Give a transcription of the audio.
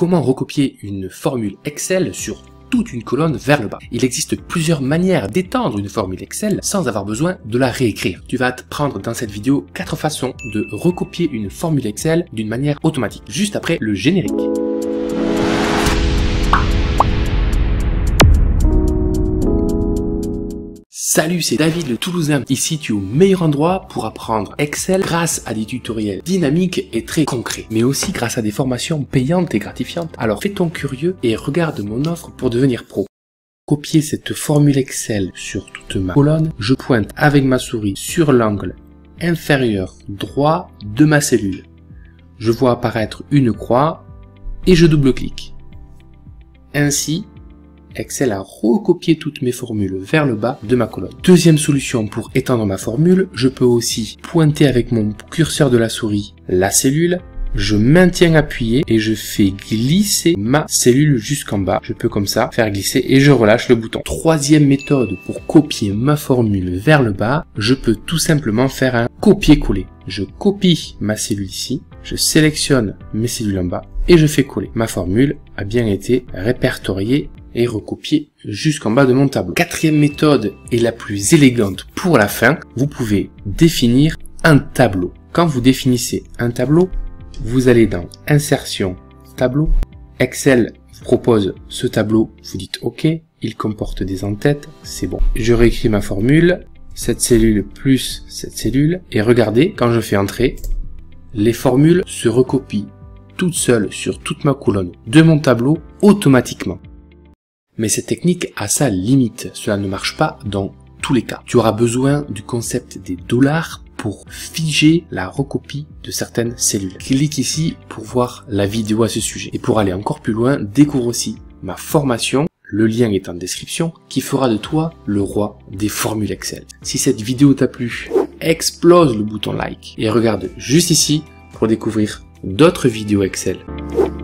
Comment recopier une formule Excel sur toute une colonne vers le bas? Il existe plusieurs manières d'étendre une formule Excel sans avoir besoin de la réécrire. Tu vas apprendre dans cette vidéo 4 façons de recopier une formule Excel d'une manière automatique, juste après le générique. Salut, c'est David le Toulousain. Ici, tu es au meilleur endroit pour apprendre Excel grâce à des tutoriels dynamiques et très concrets, mais aussi grâce à des formations payantes et gratifiantes. Alors fais ton curieux et regarde mon offre pour devenir pro. Copier cette formule Excel sur toute ma colonne, je pointe avec ma souris sur l'angle inférieur droit de ma cellule. Je vois apparaître une croix et je double-clique. Ainsi, Excel a recopié toutes mes formules vers le bas de ma colonne. Deuxième solution pour étendre ma formule, je peux aussi pointer avec mon curseur de la souris la cellule, je maintiens appuyé et je fais glisser ma cellule jusqu'en bas. Je peux comme ça faire glisser et je relâche le bouton. Troisième méthode pour copier ma formule vers le bas, je peux tout simplement faire un copier-coller. Je copie ma cellule ici, je sélectionne mes cellules en bas et je fais coller. Ma formule a bien été répertoriée et recopier jusqu'en bas de mon tableau. Quatrième méthode et la plus élégante pour la fin, vous pouvez définir un tableau. Quand vous définissez un tableau, vous allez dans Insertion, Tableau. Excel vous propose ce tableau, vous dites OK, il comporte des en-têtes, c'est bon. Je réécris ma formule, cette cellule plus cette cellule, et regardez, quand je fais entrer, les formules se recopient toutes seules sur toute ma colonne de mon tableau automatiquement. Mais cette technique a sa limite, cela ne marche pas dans tous les cas. Tu auras besoin du concept des dollars pour figer la recopie de certaines cellules. Clique ici pour voir la vidéo à ce sujet. Et pour aller encore plus loin, découvre aussi ma formation, le lien est en description, qui fera de toi le roi des formules Excel. Si cette vidéo t'a plu, explose le bouton like et regarde juste ici pour découvrir d'autres vidéos Excel.